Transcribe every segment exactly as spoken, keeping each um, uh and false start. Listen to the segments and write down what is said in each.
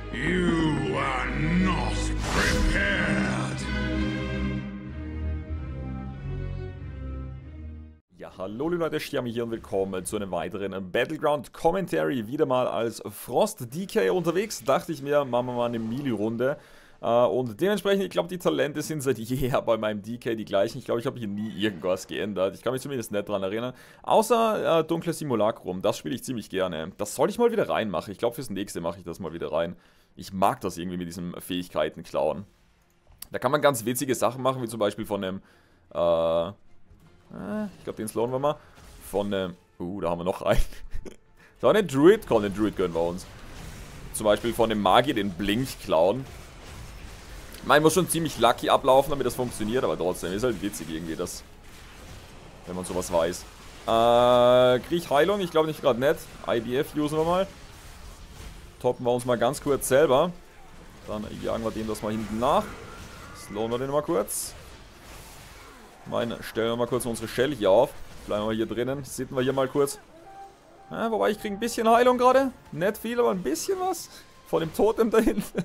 You are not prepared. Ja, hallo liebe Leute, Stiami hier und willkommen zu einem weiteren Battleground Commentary. Wieder mal als Frost D K unterwegs. Dachte ich mir, machen wir mal eine Melee-Runde. Uh, und dementsprechend, ich glaube, die Talente sind seit jeher bei meinem D K die gleichen. Ich glaube, ich habe hier nie irgendwas geändert. Ich kann mich zumindest nicht dran erinnern. Außer uh, Dunkles Simulacrum, das spiele ich ziemlich gerne. Das soll ich mal wieder reinmachen. Ich glaube, fürs nächste mache ich das mal wieder rein. Ich mag das irgendwie mit diesem Fähigkeiten klauen. Da kann man ganz witzige Sachen machen, wie zum Beispiel von einem, uh, ich glaube, den slowen wir mal. Von einem, uh, da haben wir noch einen. So, einen Druid, komm, den Druid gönnen wir uns. Zum Beispiel von dem Magier den Blink klauen. Man muss schon ziemlich lucky ablaufen, damit das funktioniert, aber trotzdem ist halt witzig irgendwie, das, wenn man sowas weiß. Äh, krieg ich Heilung? Ich glaube nicht gerade nett. I D F usen wir mal. Toppen wir uns mal ganz kurz selber. Dann jagen wir dem das mal hinten nach. Slowen wir den mal kurz. Meine, stellen wir mal kurz unsere Shell hier auf. Bleiben wir hier drinnen. Sitten wir hier mal kurz. Ja, wobei ich kriege ein bisschen Heilung gerade. Nicht viel, aber ein bisschen was. Von dem Totem da hinten.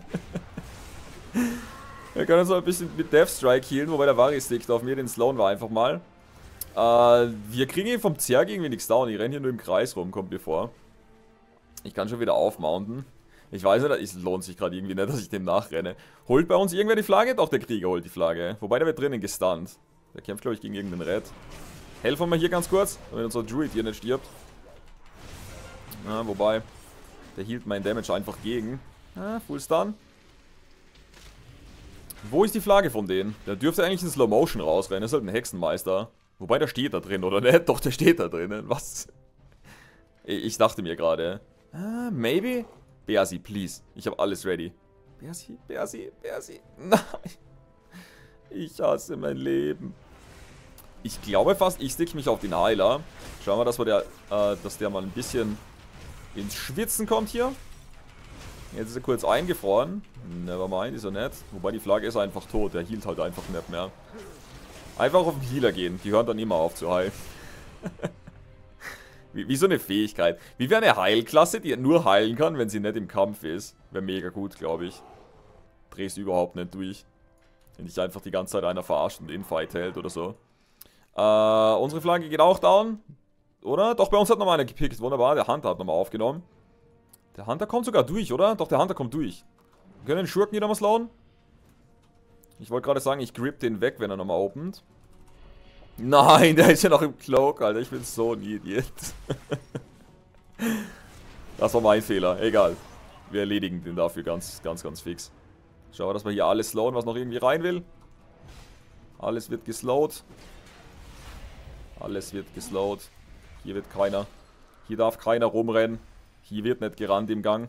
Wir können uns noch ein bisschen mit Death Strike healen, wobei der Vari stickt auf mir, den slowen wir einfach mal. Äh, wir kriegen ihn vom Zerg irgendwie nichts down. Ich renne hier nur im Kreis rum, kommt mir vor. Ich kann schon wieder aufmounten. Ich weiß nicht, es lohnt sich gerade irgendwie nicht, dass ich dem nachrenne. Holt bei uns irgendwer die Flagge? Doch, der Krieger holt die Flagge. Wobei, der wird drinnen gestunt. Der kämpft, glaube ich, gegen irgendeinen Red. Helfen wir mal hier ganz kurz, damit unser Druid hier nicht stirbt. Ja, wobei, der hielt meinen Damage einfach gegen. Ja, Full Stun. Wo ist die Flagge von denen? Der dürfte eigentlich in Slow Motion rausrennen. Das ist halt ein Hexenmeister. Wobei, der steht da drin, oder nicht? Doch, der steht da drinnen. Was? Ich dachte mir gerade. Ah, maybe? Bersi, please. Ich habe alles ready. Bersi, Bersi, Bersi. Nein. Ich hasse mein Leben. Ich glaube fast, ich stick mich auf den Heiler. Schauen wir, dass, wir der, äh, dass der mal ein bisschen ins Schwitzen kommt hier. Jetzt ist er kurz eingefroren. Nevermind, ist er nicht. Wobei die Flagge ist einfach tot. Der healt halt einfach nicht mehr. Einfach auf den Healer gehen. Die hören dann immer auf zu heilen. wie, wie so eine Fähigkeit. Wie wäre eine Heilklasse, die nur heilen kann, wenn sie nicht im Kampf ist. Wäre mega gut, glaube ich. Drehst überhaupt nicht durch. Wenn dich einfach die ganze Zeit einer verarscht und Infight hält oder so. Äh, unsere Flagge geht auch down. Oder? Doch, bei uns hat nochmal einer gepickt. Wunderbar, der Hunter hat nochmal aufgenommen. Der Hunter kommt sogar durch, oder? Doch, der Hunter kommt durch. Wir können den Schurken hier nochmal slowen. Ich wollte gerade sagen, ich grip den weg, wenn er nochmal opent. Nein, der ist ja noch im Cloak, Alter. Ich bin so ein Idiot. Das war mein Fehler. Egal. Wir erledigen den dafür ganz, ganz, ganz fix. Schauen wir, dass wir hier alles slowen, was noch irgendwie rein will. Alles wird geslowt. Alles wird geslowt. Hier wird keiner. Hier darf keiner rumrennen. Hier wird nicht gerannt im Gang.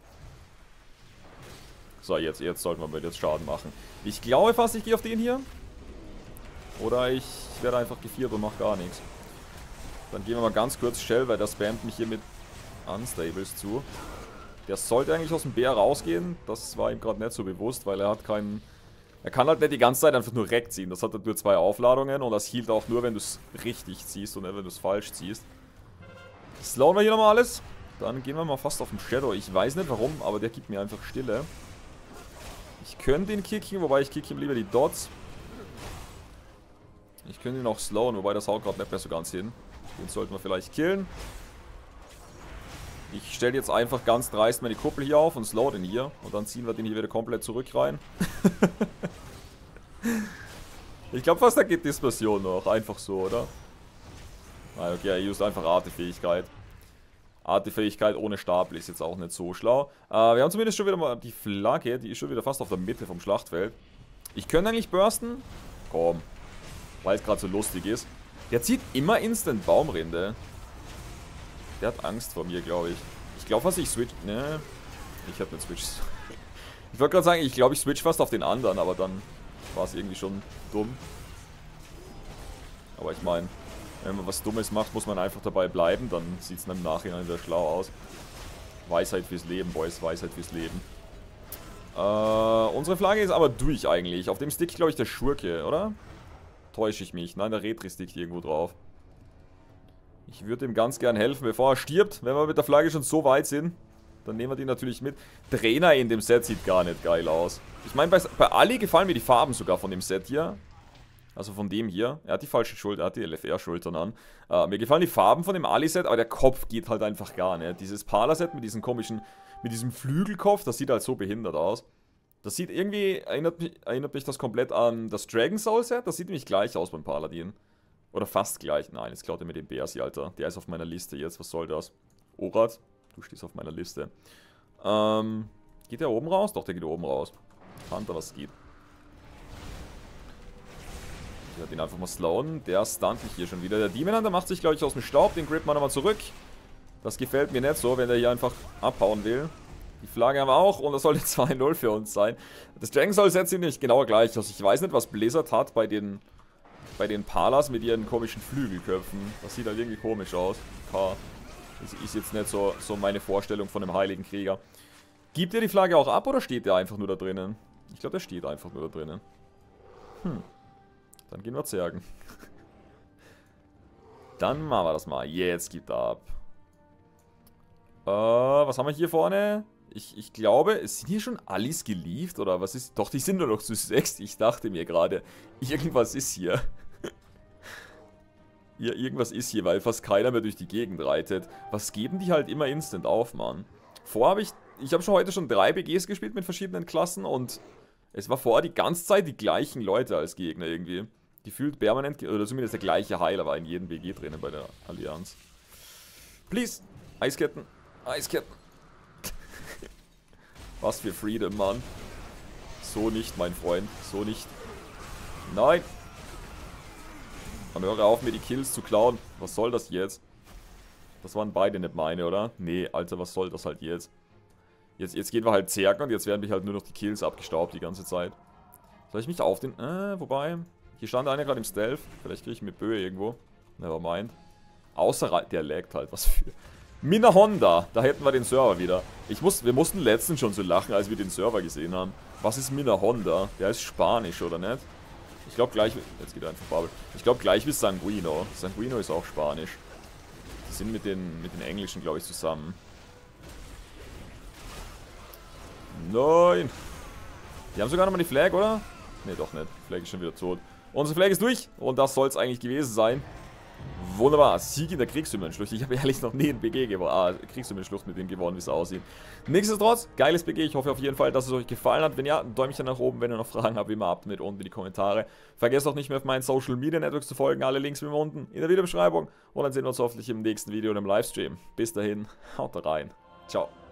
So, jetzt, jetzt sollten wir mal jetzt Schaden machen. Ich glaube fast, ich gehe auf den hier. Oder ich werde einfach gefiert und mache gar nichts. Dann gehen wir mal ganz kurz Shell, weil der spammt mich hier mit Unstables zu. Der sollte eigentlich aus dem Bär rausgehen. Das war ihm gerade nicht so bewusst, weil er hat keinen... Er kann halt nicht die ganze Zeit einfach nur Rack ziehen. Das hat halt nur zwei Aufladungen und das healt auch nur, wenn du es richtig ziehst und nicht, wenn du es falsch ziehst. Slowen wir hier nochmal alles. Dann gehen wir mal fast auf den Shadow. Ich weiß nicht warum, aber der gibt mir einfach Stille. Ich könnte ihn kicken, wobei ich kicke ihm lieber die Dots. Ich könnte ihn auch slowen, wobei das haut gerade nicht mehr so ganz hin. Den sollten wir vielleicht killen. Ich stelle jetzt einfach ganz dreist meine Kuppel hier auf und slow den hier. Und dann ziehen wir den hier wieder komplett zurück rein. Ich glaube fast, da geht Dispersion noch. Einfach so, oder? Nein, okay, er used einfach Artefähigkeit. Artefähigkeit ohne Stapel ist jetzt auch nicht so schlau. Äh, wir haben zumindest schon wieder mal die Flagge. Die ist schon wieder fast auf der Mitte vom Schlachtfeld. Ich könnte eigentlich bursten. Komm. Weil es gerade so lustig ist. Der zieht immer instant Baumrinde. Der hat Angst vor mir, glaube ich. Ich glaube fast, ich switch... Ne, ich habe nicht switch. Ich wollte gerade sagen, ich glaube, ich switch fast auf den anderen, aber dann war es irgendwie schon dumm. Aber ich meine, wenn man was Dummes macht, muss man einfach dabei bleiben. Dann sieht es im Nachhinein wieder schlau aus. Weisheit fürs Leben, Boys. Weisheit fürs Leben. Äh, unsere Flagge ist aber durch eigentlich. Auf dem Stick, glaube ich, der Schurke, oder? Täusche ich mich? Nein, der Retri-Stick irgendwo drauf. Ich würde ihm ganz gern helfen, bevor er stirbt. Wenn wir mit der Flagge schon so weit sind, dann nehmen wir die natürlich mit. Trainer in dem Set sieht gar nicht geil aus. Ich meine, bei, bei Ali gefallen mir die Farben sogar von dem Set hier. Also von dem hier. Er hat die falsche Schulter, er hat die L F R-Schultern an. Uh, mir gefallen die Farben von dem Ali-Set, aber der Kopf geht halt einfach gar nicht. Dieses Pala-Set mit diesem komischen, mit diesem Flügelkopf, das sieht halt so behindert aus. Das sieht irgendwie, erinnert mich, erinnert mich das komplett an das Dragon Soul Set. Das sieht nämlich gleich aus beim Paladin. Oder fast gleich. Nein, jetzt klaut er mir den Bersi, Alter. Der ist auf meiner Liste jetzt. Was soll das? Orat, du stehst auf meiner Liste. Ähm, geht der oben raus? Doch, der geht oben raus. Hunter, was geht. Ich werde ihn einfach mal slowen. Der stunt mich hier schon wieder. Der Demon Hunter macht sich, glaube ich, aus dem Staub. Den Grip mal nochmal zurück. Das gefällt mir nicht so, wenn der hier einfach abhauen will. Die Flagge haben wir auch und das sollte zwei null für uns sein. Das Dragon Soul Set sieht nicht genau gleich aus. Ich weiß nicht, was Blizzard hat bei den bei den Palas mit ihren komischen Flügelköpfen. Das sieht halt irgendwie komisch aus. K. Das ist jetzt nicht so, so meine Vorstellung von einem heiligen Krieger. Gibt er die Flagge auch ab oder steht der einfach nur da drinnen? Ich glaube, der steht einfach nur da drinnen. Hm. Dann gehen wir Zergen. Dann machen wir das mal. Jetzt gibt er ab. Äh, was haben wir hier vorne? Ich, ich glaube, sind hier schon Alis geliefert oder was ist? Doch, die sind nur noch zu sechs. Ich dachte mir gerade, irgendwas ist hier. Ja, irgendwas ist hier, weil fast keiner mehr durch die Gegend reitet. Was geben die halt immer instant auf, Mann? Vorher habe ich, ich habe schon heute schon drei B Gs gespielt mit verschiedenen Klassen und es war vorher die ganze Zeit die gleichen Leute als Gegner irgendwie. Gefühlt permanent, oder zumindest der gleiche Heiler war in jedem B G drinnen bei der Allianz. Please, Eisketten, Eisketten. Was für Freedom, Mann. So nicht, mein Freund. So nicht. Nein. Dann höre auf, mir die Kills zu klauen. Was soll das jetzt? Das waren beide nicht meine, oder? Nee, Alter, was soll das halt jetzt? Jetzt, jetzt gehen wir halt Zergen und jetzt werden mich halt nur noch die Kills abgestaubt die ganze Zeit. Soll ich mich auf den... Äh, wobei... Hier stand einer gerade im Stealth. Vielleicht kriege ich mit Böe irgendwo. Nevermind. Außer... Der laggt halt. Was für... Mina Honda, da hätten wir den Server wieder. Ich muss, wir mussten letztens schon so lachen, als wir den Server gesehen haben. Was ist Mina Honda? Der ist Spanisch, oder nicht? Ich glaube gleich... Jetzt geht er einfach Bubble. Ich glaube gleich wie Sanguino. Sanguino ist auch Spanisch. Die sind mit den, mit den Englischen, glaube ich, zusammen. Nein! Die haben sogar nochmal die Flag, oder? Ne, doch nicht. Die Flag ist schon wieder tot. Unsere Flag ist durch. Und das soll es eigentlich gewesen sein. Wunderbar. Sieg in der Kriegshymmenschlucht. Ich habe ehrlich noch nie ein B G gewonnen. Ah, Kriegshymmenschlucht mit dem gewonnen, wie es aussieht. Nichtsdestotrotz, geiles B G. Ich hoffe auf jeden Fall, dass es euch gefallen hat. Wenn ja, ein Däumchen nach oben. Wenn ihr noch Fragen habt, wie immer ab mit unten in die Kommentare. Vergesst auch nicht mehr auf meinen Social Media Networks zu folgen. Alle Links wie immer unten in der Videobeschreibung. Und dann sehen wir uns hoffentlich im nächsten Video und im Livestream. Bis dahin, haut rein. Ciao.